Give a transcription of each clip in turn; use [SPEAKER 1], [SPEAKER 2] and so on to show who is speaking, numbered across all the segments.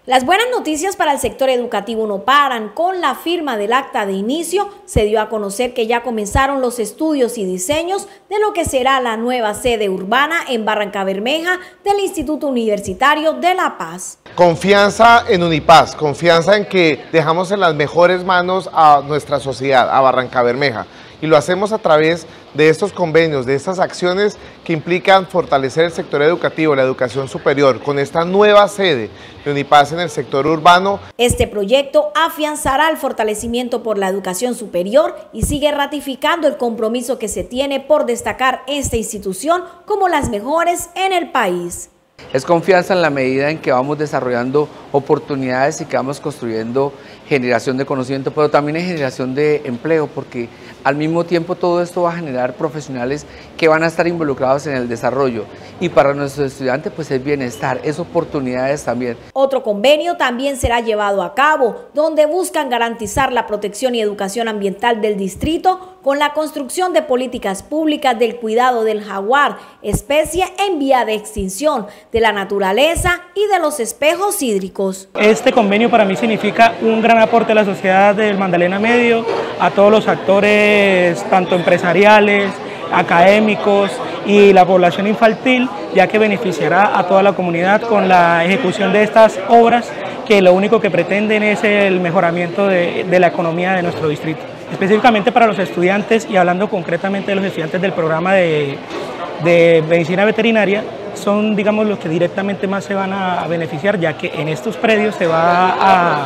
[SPEAKER 1] Las buenas noticias para el sector educativo no paran. Con la firma del acta de inicio, se dio a conocer que ya comenzaron los estudios y diseños de lo que será la nueva sede urbana en Barrancabermeja del Instituto Universitario de La Paz.
[SPEAKER 2] Confianza en Unipaz, confianza en que dejamos en las mejores manos a nuestra sociedad, a Barrancabermeja. Y lo hacemos a través de estos convenios, de estas acciones que implican fortalecer el sector educativo, la educación superior, con esta nueva sede de Unipaz en el sector urbano.
[SPEAKER 1] Este proyecto afianzará el fortalecimiento por la educación superior y sigue ratificando el compromiso que se tiene por destacar esta institución como las mejores en el país.
[SPEAKER 3] Es confianza en la medida en que vamos desarrollando oportunidades y que vamos construyendo generación de conocimiento, pero también es generación de empleo, porque al mismo tiempo todo esto va a generar profesionales que van a estar involucrados en el desarrollo, y para nuestros estudiantes pues es bienestar, es oportunidades también.
[SPEAKER 1] Otro convenio también será llevado a cabo, donde buscan garantizar la protección y educación ambiental del distrito con la construcción de políticas públicas del cuidado del jaguar, especie en vía de extinción, de la naturaleza y de los espejos hídricos.
[SPEAKER 4] Este convenio para mí significa un gran aporte a la sociedad del Magdalena Medio, a todos los actores, tanto empresariales, académicos y la población infantil, ya que beneficiará a toda la comunidad con la ejecución de estas obras que lo único que pretenden es el mejoramiento de la economía de nuestro distrito. Específicamente para los estudiantes, y hablando concretamente de los estudiantes del programa de medicina veterinaria, son, digamos, los que directamente más se van a beneficiar, ya que en estos predios se va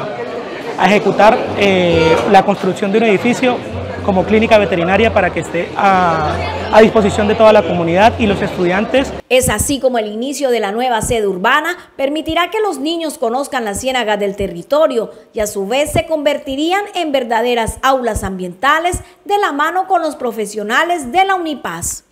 [SPEAKER 4] a ejecutar la construcción de un edificio como clínica veterinaria para que esté a disposición de toda la comunidad y los estudiantes.
[SPEAKER 1] Es así como el inicio de la nueva sede urbana permitirá que los niños conozcan las ciénagas del territorio y a su vez se convertirían en verdaderas aulas ambientales de la mano con los profesionales de la Unipaz.